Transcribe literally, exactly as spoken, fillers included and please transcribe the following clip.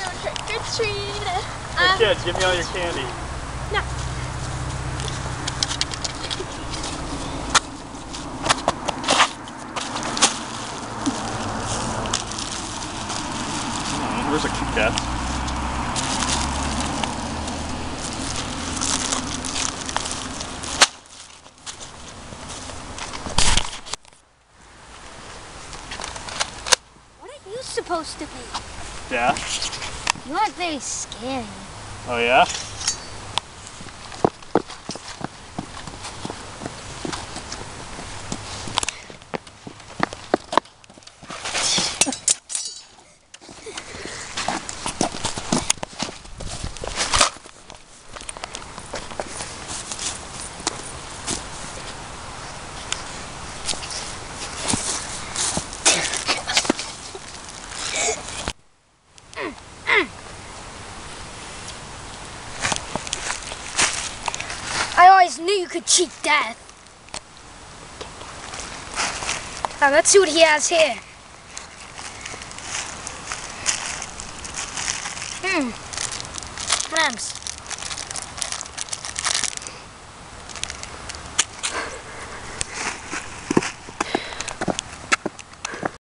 go trick or treat. Hey Um, kids, give me all your candy. No. Oh, where's a Kit Kat? What are you supposed to be? Yeah? You aren't very scary. Oh yeah? I always knew you could cheat death. Now let's see what he has here. Hmm. Rams.